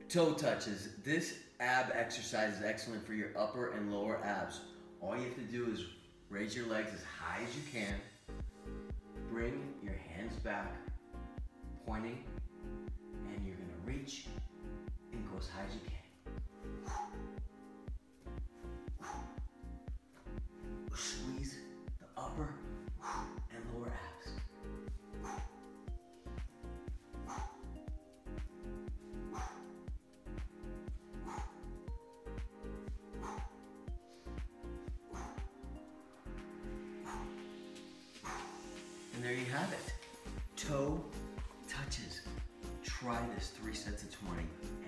Toe touches. This ab exercise is excellent for your upper and lower abs. All you have to do is raise your legs as high as you can. Bring your hands back, pointing, and you're gonna reach and go as high as you can. Squeeze the upper and lower abs. And there you have it. Toe touches. Try this 3 sets of 20